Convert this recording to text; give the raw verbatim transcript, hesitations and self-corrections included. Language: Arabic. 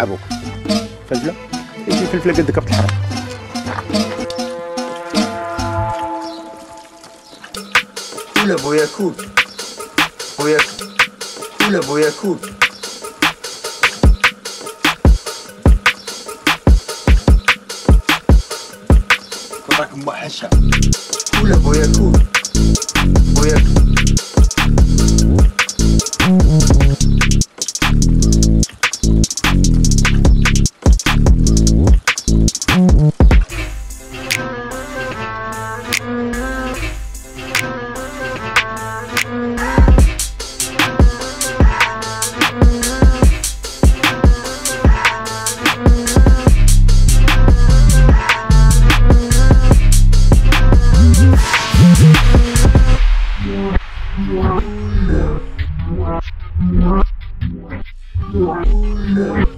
ابوك فلفله يجي فلفله قد كبت الحرام. كول ابويا كول ابويا كول ابويا كول راك موحشه كول ابويا كول ابويا No.